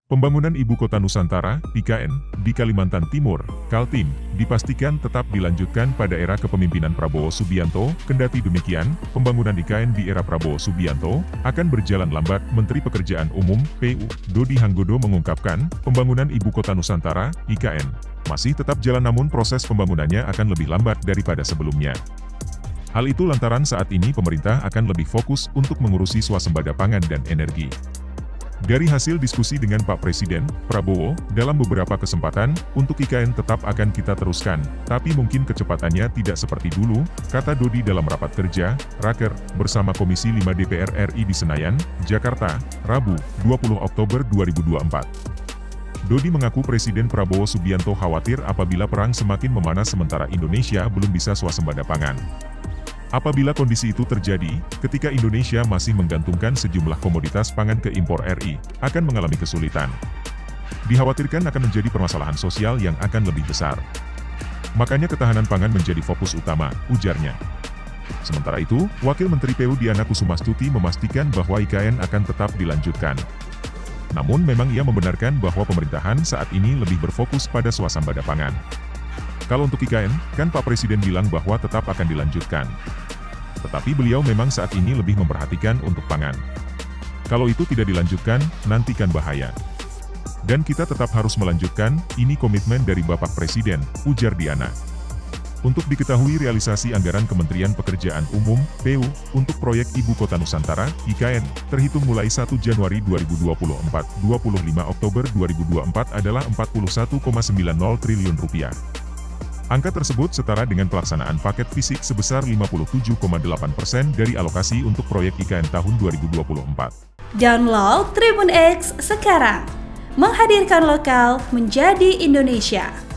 Pembangunan Ibu Kota Nusantara, IKN, di Kalimantan Timur, Kaltim, dipastikan tetap dilanjutkan pada era kepemimpinan Prabowo Subianto. Kendati demikian, pembangunan IKN di era Prabowo Subianto akan berjalan lambat. Menteri Pekerjaan Umum, PU, Dodi Hanggodo mengungkapkan, pembangunan Ibu Kota Nusantara, IKN, masih tetap jalan namun proses pembangunannya akan lebih lambat daripada sebelumnya. Hal itu lantaran saat ini pemerintah akan lebih fokus untuk mengurusi swasembada pangan dan energi. Dari hasil diskusi dengan Pak Presiden, Prabowo, dalam beberapa kesempatan, untuk IKN tetap akan kita teruskan, tapi mungkin kecepatannya tidak seperti dulu, kata Dodi dalam rapat kerja, Raker, bersama Komisi 5 DPR RI di Senayan, Jakarta, Rabu, 20 Oktober 2024. Dodi mengaku Presiden Prabowo Subianto khawatir apabila perang semakin memanas sementara Indonesia belum bisa swasembada pangan. Apabila kondisi itu terjadi, ketika Indonesia masih menggantungkan sejumlah komoditas pangan ke impor RI, akan mengalami kesulitan. Dikhawatirkan akan menjadi permasalahan sosial yang akan lebih besar. Makanya ketahanan pangan menjadi fokus utama, ujarnya. Sementara itu, Wakil Menteri PU Diana Kusumastuti memastikan bahwa IKN akan tetap dilanjutkan. Namun memang ia membenarkan bahwa pemerintahan saat ini lebih berfokus pada swasembada pangan. Kalau untuk IKN, kan Pak Presiden bilang bahwa tetap akan dilanjutkan. Tetapi beliau memang saat ini lebih memperhatikan untuk pangan. Kalau itu tidak dilanjutkan, nantikan bahaya. Dan kita tetap harus melanjutkan, ini komitmen dari Bapak Presiden, ujar Diana. Untuk diketahui realisasi anggaran Kementerian Pekerjaan Umum, PU, untuk proyek Ibu Kota Nusantara, IKN, terhitung mulai 1 Januari 2024, 25 Oktober 2024 adalah Rp41,90 triliun. Angka tersebut setara dengan pelaksanaan paket fisik sebesar 57,8% dari alokasi untuk proyek IKN tahun 2024. Download Tribun X sekarang, menghadirkan lokal menjadi Indonesia.